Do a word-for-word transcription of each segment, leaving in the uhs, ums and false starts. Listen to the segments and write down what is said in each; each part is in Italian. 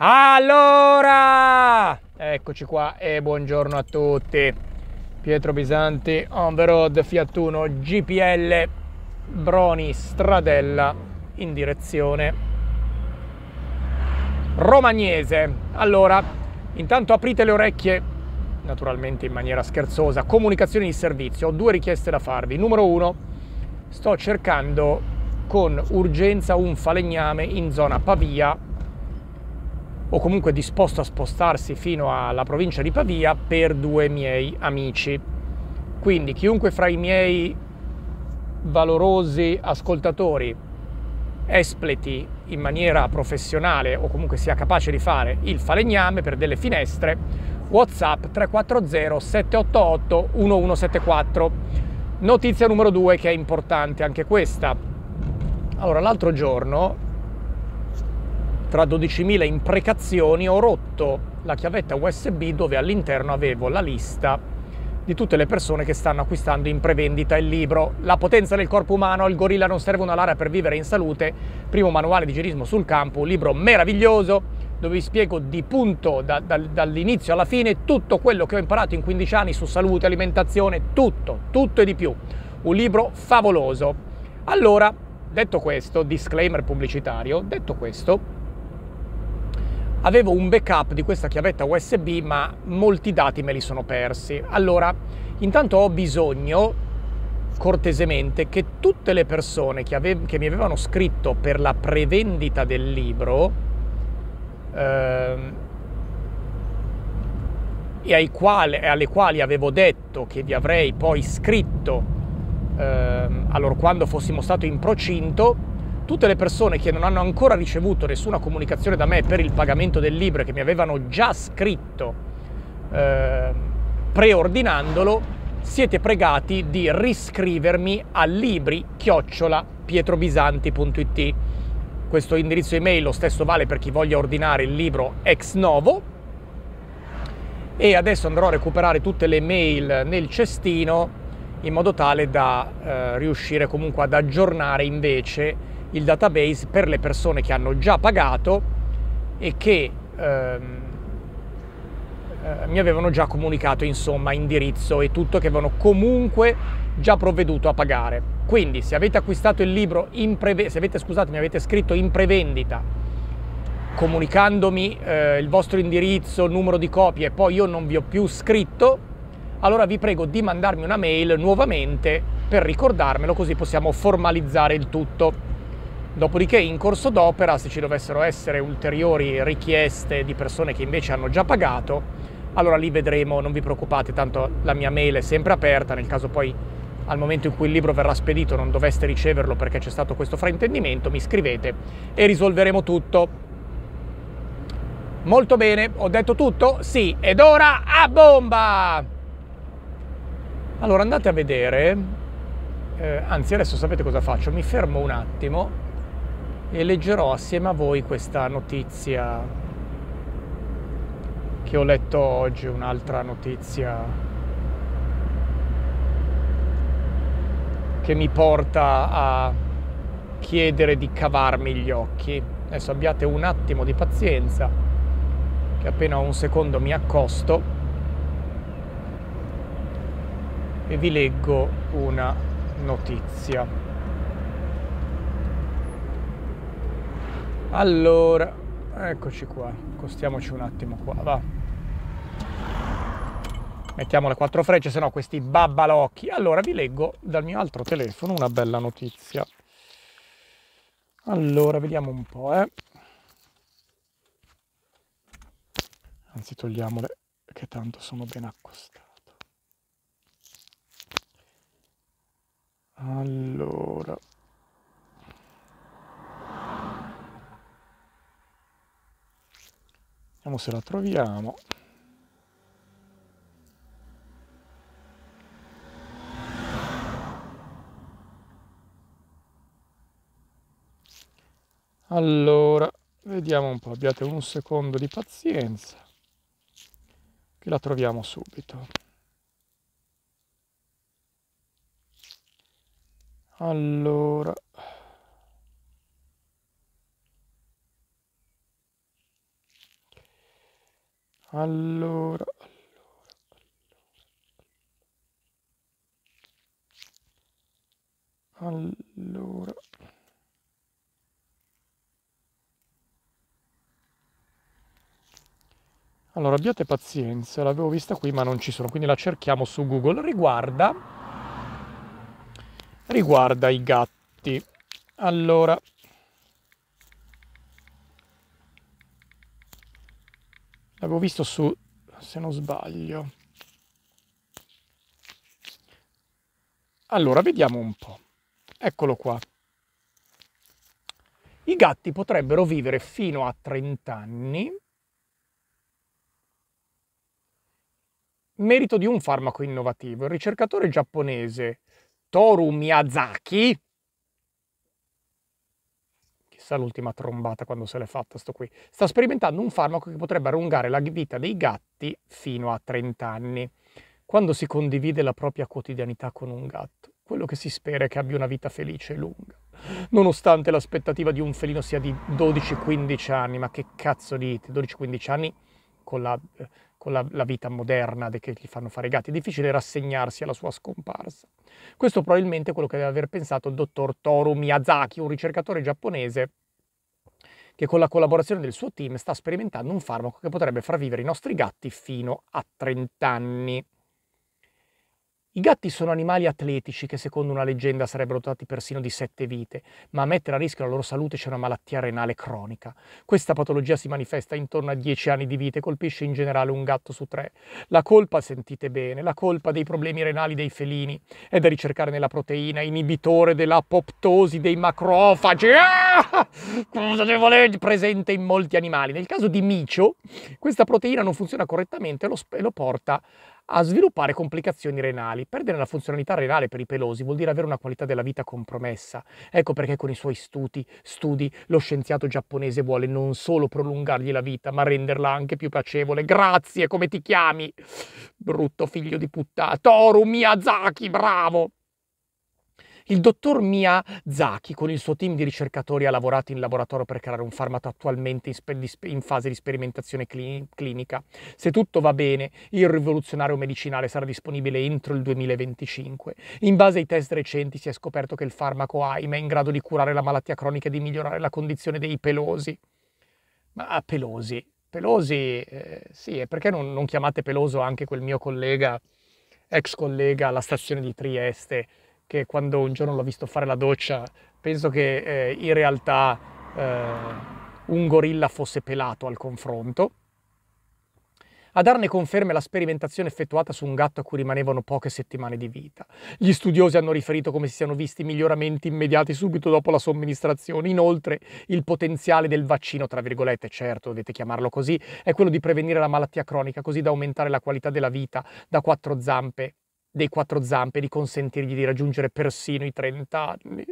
Allora, eccoci qua e buongiorno a tutti. Pietro Bisanti, on the road, Fiat Uno G P L Broni Stradella in direzione Romagnese. Allora, intanto aprite le orecchie, naturalmente in maniera scherzosa. Comunicazioni di servizio, ho due richieste da farvi. Numero uno, sto cercando con urgenza un falegname in zona Pavia, o comunque disposto a spostarsi fino alla provincia di Pavia per due miei amici. Quindi chiunque fra i miei valorosi ascoltatori espleti in maniera professionale o comunque sia capace di fare il falegname per delle finestre, WhatsApp tre quattro zero sette otto otto uno uno sette quattro. Notizia numero due, che è importante anche questa. Allora, l'altro giorno, tra dodicimila imprecazioni, ho rotto la chiavetta U S B dove all'interno avevo la lista di tutte le persone che stanno acquistando in prevendita il libro La potenza del corpo umano, il gorilla non serve una Lara per vivere in salute, primo manuale di girismo sul campo, un libro meraviglioso dove vi spiego di punto da, da, dall'inizio alla fine tutto quello che ho imparato in quindici anni su salute, alimentazione, tutto, tutto e di più. Un libro favoloso. Allora, detto questo, disclaimer pubblicitario, detto questo, avevo un backup di questa chiavetta U S B, ma molti dati me li sono persi. Allora, intanto ho bisogno, cortesemente, che tutte le persone che, ave- che mi avevano scritto per la prevendita del libro ehm, e, ai quali, e alle quali avevo detto che vi avrei poi scritto ehm, allora quando fossimo stati in procinto, tutte le persone che non hanno ancora ricevuto nessuna comunicazione da me per il pagamento del libro e che mi avevano già scritto eh, preordinandolo, siete pregati di riscrivermi a libri chiocciola pietrobisanti punto it. Questo indirizzo email lo stesso vale per chi voglia ordinare il libro ex novo, e adesso andrò a recuperare tutte le mail nel cestino in modo tale da eh, riuscire comunque ad aggiornare invece il database per le persone che hanno già pagato e che ehm, eh, mi avevano già comunicato insomma indirizzo e tutto, che avevano comunque già provveduto a pagare. Quindi se avete acquistato il libro in prevendita, se avete, scusate, mi avete scritto in prevendita comunicandomi eh, il vostro indirizzo, numero di copie, e poi io non vi ho più scritto, allora vi prego di mandarmi una mail nuovamente per ricordarmelo, così possiamo formalizzare il tutto. Dopodiché, in corso d'opera, se ci dovessero essere ulteriori richieste di persone che invece hanno già pagato, allora lì vedremo, non vi preoccupate, tanto la mia mail è sempre aperta, nel caso poi al momento in cui il libro verrà spedito non doveste riceverlo perché c'è stato questo fraintendimento, mi scrivete e risolveremo tutto. Molto bene, ho detto tutto? Sì, ed ora a bomba! Allora andate a vedere, eh, anzi adesso sapete cosa faccio? Mi fermo un attimo e leggerò assieme a voi questa notizia che ho letto oggi, un'altra notizia che mi porta a chiedere di cavarmi gli occhi. Adesso abbiate un attimo di pazienza, che appena un secondo mi accosto e vi leggo una notizia. Allora, eccoci qua, accostiamoci un attimo qua, va. Mettiamo le quattro frecce, se no questi babbalocchi. Allora, vi leggo dal mio altro telefono una bella notizia. Allora, vediamo un po', eh. Anzi, togliamole, che tanto sono ben accostato. Allora... vediamo se la troviamo. Allora, vediamo un po', abbiate un secondo di pazienza, che la troviamo subito. Allora, Allora, allora, allora abbiate pazienza, l'avevo vista qui ma non ci sono, quindi la cerchiamo su Google. Riguarda, riguarda i gatti. Allora, l'avevo visto su, se non sbaglio. Allora, vediamo un po'. Eccolo qua. I gatti potrebbero vivere fino a trenta anni, merito di un farmaco innovativo. Il ricercatore giapponese Toru Miyazaki, chissà l'ultima trombata quando se l'è fatta sto qui, sta sperimentando un farmaco che potrebbe allungare la vita dei gatti fino a trenta anni. Quando si condivide la propria quotidianità con un gatto, quello che si spera è che abbia una vita felice e lunga. Nonostante l'aspettativa di un felino sia di dodici quindici anni, ma che cazzo dite? dodici quindici anni con la, con la, la vita moderna che gli fanno fare i gatti, è difficile rassegnarsi alla sua scomparsa. Questo probabilmente è quello che deve aver pensato il dottor Toru Miyazaki, un ricercatore giapponese che con la collaborazione del suo team sta sperimentando un farmaco che potrebbe far vivere i nostri gatti fino a trenta anni. I gatti sono animali atletici che secondo una leggenda sarebbero dotati persino di sette vite, ma a mettere a rischio la loro salute c'è una malattia renale cronica. Questa patologia si manifesta intorno a dieci anni di vita e colpisce in generale un gatto su tre. La colpa, sentite bene, la colpa dei problemi renali dei felini è da ricercare nella proteina inibitore dell'apoptosi dei macrofagi, ah! Cosa devo leggere? Presente in molti animali. Nel caso di Micio, questa proteina non funziona correttamente e lo, e lo porta a sviluppare complicazioni renali. Perdere la funzionalità renale per i pelosi vuol dire avere una qualità della vita compromessa. Ecco perché con i suoi studi, studi lo scienziato giapponese vuole non solo prolungargli la vita, ma renderla anche più piacevole. Grazie, come ti chiami? Brutto figlio di puttana. Toru Miyazaki, bravo! Il dottor Miyazaki con il suo team di ricercatori ha lavorato in laboratorio per creare un farmaco attualmente in, in fase di sperimentazione clinica. Se tutto va bene, il rivoluzionario medicinale sarà disponibile entro il duemilaventicinque. In base ai test recenti si è scoperto che il farmaco A I M è in grado di curare la malattia cronica e di migliorare la condizione dei pelosi. Ma pelosi? Pelosi, eh, sì, e perché non, non chiamate peloso anche quel mio collega, ex collega alla stazione di Trieste, che quando un giorno l'ho visto fare la doccia, penso che eh, in realtà eh, un gorilla fosse pelato al confronto. A darne conferme la sperimentazione effettuata su un gatto a cui rimanevano poche settimane di vita. Gli studiosi hanno riferito come si siano visti miglioramenti immediati subito dopo la somministrazione. Inoltre, il potenziale del vaccino, tra virgolette, certo, dovete chiamarlo così, è quello di prevenire la malattia cronica, così da aumentare la qualità della vita da quattro zampe dei quattro zampe e di consentirgli di raggiungere persino i trenta anni.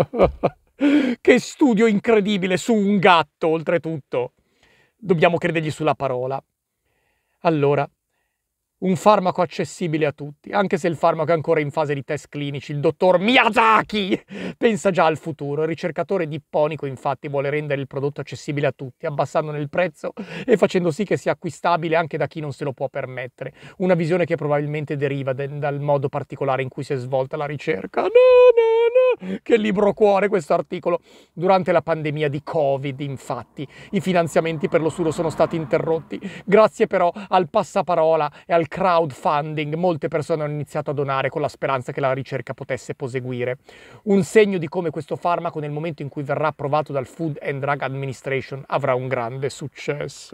Che studio incredibile su un gatto, oltretutto. Dobbiamo credergli sulla parola. Allora, un farmaco accessibile a tutti, anche se il farmaco è ancora in fase di test clinici. Il dottor Miyazaki pensa già al futuro. Il ricercatore nipponico infatti vuole rendere il prodotto accessibile a tutti, abbassandone il prezzo e facendo sì che sia acquistabile anche da chi non se lo può permettere. Una visione che probabilmente deriva dal modo particolare in cui si è svolta la ricerca. No, no, no! Che libro cuore questo articolo. Durante la pandemia di Covid, infatti, i finanziamenti per lo studio sono stati interrotti. Grazie però al passaparola e al crowdfunding, molte persone hanno iniziato a donare con la speranza che la ricerca potesse proseguire. Un segno di come questo farmaco, nel momento in cui verrà approvato dal Food and Drug Administration, avrà un grande successo.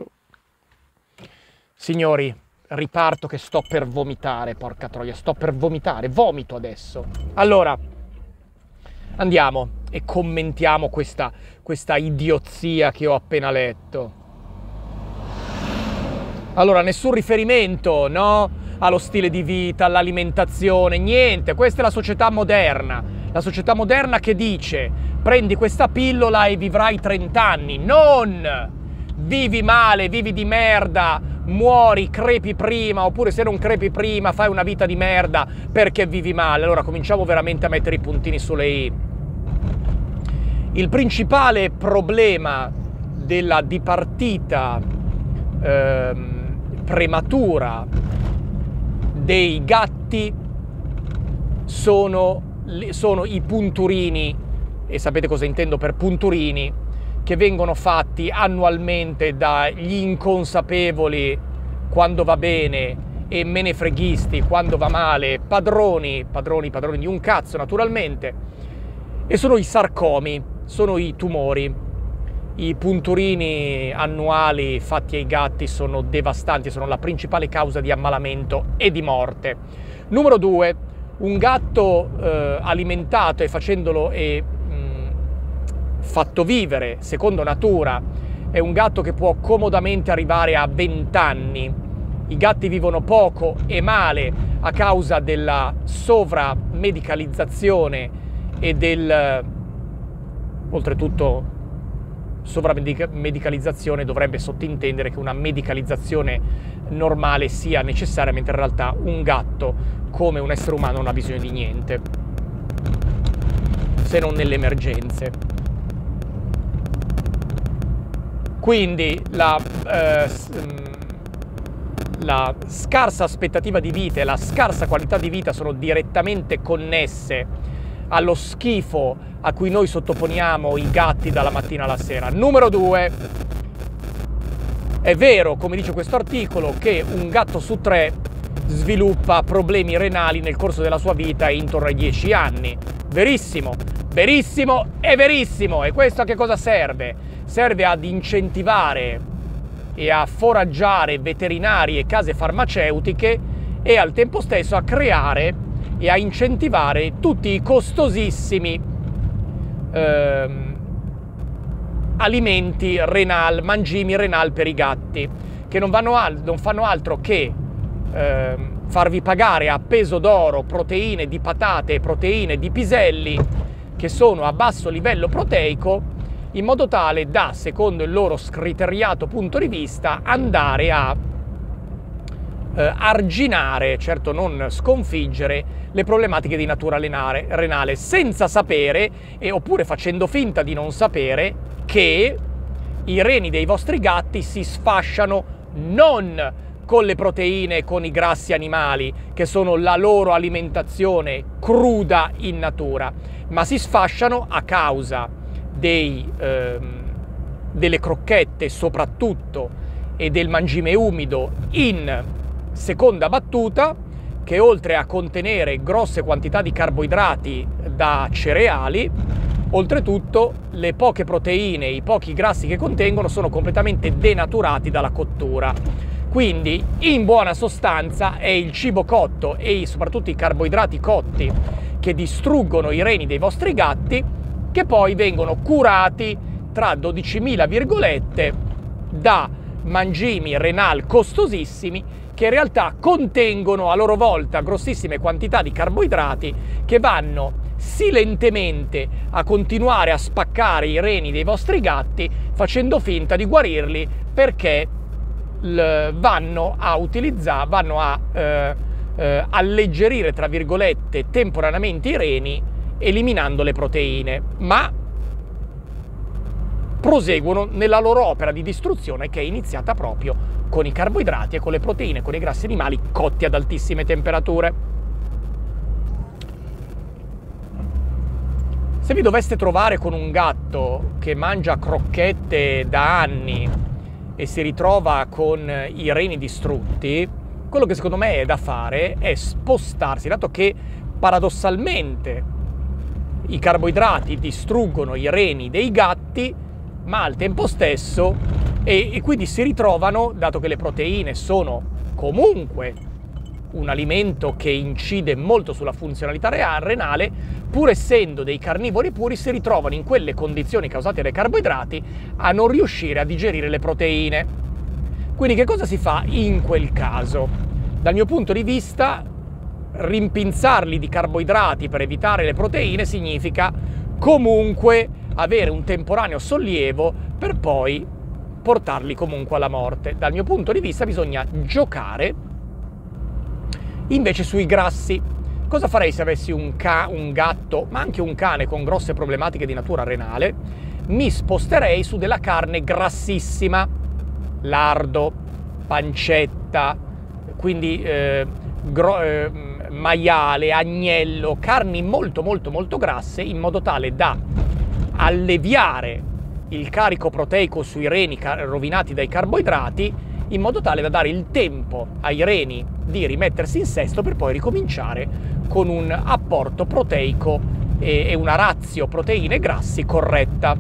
Signori, riparto che sto per vomitare, porca troia, sto per vomitare, vomito adesso. Allora, andiamo e commentiamo questa, questa idiozia che ho appena letto. Allora, nessun riferimento, no? Allo stile di vita, all'alimentazione, niente. Questa è la società moderna. La società moderna che dice: prendi questa pillola e vivrai trenta anni. Non! Vivi male, vivi di merda, muori, crepi prima, oppure se non crepi prima fai una vita di merda perché vivi male. Allora cominciamo veramente a mettere i puntini sulle i. Il principale problema della dipartita ehm, prematura dei gatti sono, sono i punturini, e sapete cosa intendo per punturini, che vengono fatti annualmente dagli inconsapevoli quando va bene e menefreghisti quando va male, padroni, padroni, padroni di un cazzo naturalmente, e sono i sarcomi, sono i tumori. I punturini annuali fatti ai gatti sono devastanti, sono la principale causa di ammalamento e di morte. Numero due, un gatto eh, alimentato e facendolo e mh, fatto vivere secondo natura è un gatto che può comodamente arrivare a venti anni. I gatti vivono poco e male a causa della sovramedicalizzazione e del, oltretutto, sovramedicalizzazione dovrebbe sottintendere che una medicalizzazione normale sia necessaria, mentre in realtà un gatto, come un essere umano, non ha bisogno di niente, se non nelle emergenze. Quindi la, eh, la scarsa aspettativa di vita e la scarsa qualità di vita sono direttamente connesse allo schifo a cui noi sottoponiamo i gatti dalla mattina alla sera. Numero due, è vero, come dice questo articolo, che un gatto su tre sviluppa problemi renali nel corso della sua vita intorno ai dieci anni. Verissimo, verissimo e verissimo. E questo a che cosa serve? Serve ad incentivare e a foraggiare veterinari e case farmaceutiche e al tempo stesso a creare e a incentivare tutti i costosissimi ehm, alimenti renal, mangimi renal per i gatti, che non, vanno al, non fanno altro che ehm, farvi pagare a peso d'oro proteine di patate e proteine di piselli che sono a basso livello proteico, in modo tale da, secondo il loro scriteriato punto di vista, andare a eh, arginare, certo non sconfiggere, le problematiche di natura renale, renale senza sapere, e oppure facendo finta di non sapere, che i reni dei vostri gatti si sfasciano non con le proteine e con i grassi animali, che sono la loro alimentazione cruda in natura, ma si sfasciano a causa dei, ehm, delle crocchette soprattutto e del mangime umido in seconda battuta, che oltre a contenere grosse quantità di carboidrati da cereali, oltretutto le poche proteine e i pochi grassi che contengono sono completamente denaturati dalla cottura. Quindi, in buona sostanza, è il cibo cotto e soprattutto i carboidrati cotti che distruggono i reni dei vostri gatti, che poi vengono curati tra dodicimila virgolette da mangimi renal costosissimi, che in realtà contengono a loro volta grossissime quantità di carboidrati che vanno silentemente a continuare a spaccare i reni dei vostri gatti, facendo finta di guarirli, perché vanno a utilizzare, vanno a eh, eh, alleggerire, tra virgolette, temporaneamente i reni, eliminando le proteine, ma proseguono nella loro opera di distruzione, che è iniziata proprio con i carboidrati e con le proteine, con i grassi animali cotti ad altissime temperature. Se vi doveste trovare con un gatto che mangia crocchette da anni e si ritrova con i reni distrutti, quello che secondo me è da fare è spostarsi, dato che paradossalmente i carboidrati distruggono i reni dei gatti, ma al tempo stesso, e, e quindi si ritrovano, dato che le proteine sono comunque un alimento che incide molto sulla funzionalità renale, pur essendo dei carnivori puri, si ritrovano in quelle condizioni causate dai carboidrati a non riuscire a digerire le proteine. Quindi che cosa si fa in quel caso? Dal mio punto di vista, rimpinzarli di carboidrati per evitare le proteine significa comunque avere un temporaneo sollievo per poi portarli comunque alla morte. Dal mio punto di vista bisogna giocare invece sui grassi. Cosa farei se avessi un, ca- un gatto, ma anche un cane con grosse problematiche di natura renale? Mi sposterei su della carne grassissima, lardo, pancetta, quindi eh, gro- eh, maiale, agnello, carni molto molto molto grasse, in modo tale da alleviare il carico proteico sui reni rovinati dai carboidrati, in modo tale da dare il tempo ai reni di rimettersi in sesto per poi ricominciare con un apporto proteico e una ratio proteine e grassi corretta.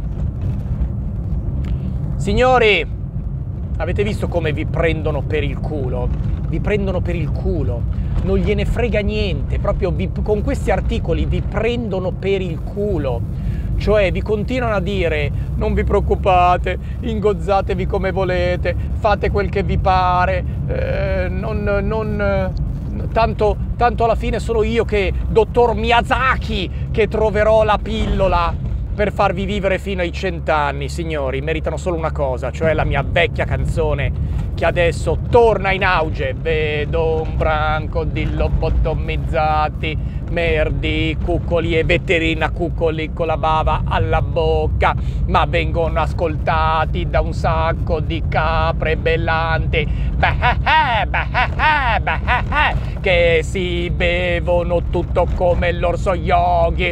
Signori, avete visto come vi prendono per il culo? Vi prendono per il culo, non gliene frega niente, proprio vi, con questi articoli vi prendono per il culo. Cioè vi continuano a dire: non vi preoccupate, ingozzatevi come volete, fate quel che vi pare, eh, non, non, tanto, tanto alla fine sono io che, dottor Miyazaki, che troverò la pillola per farvi vivere fino ai cent'anni. Signori, meritano solo una cosa, cioè la mia vecchia canzone che adesso torna in auge. Vedo un branco di lobotomizzati, merdi, cuccoli e veterina cuccoli con la bava alla bocca, ma vengono ascoltati da un sacco di capre bellanti, beh, beh, beh, che si bevono tutto come l'orso Yogi,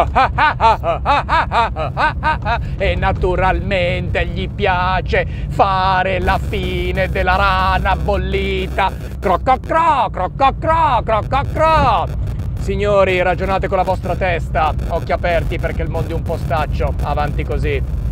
e naturalmente gli piace fare la fine della rana bollita. Crococro, crococro, crococro. Signori, ragionate con la vostra testa, occhi aperti perché il mondo è un postaccio, avanti così.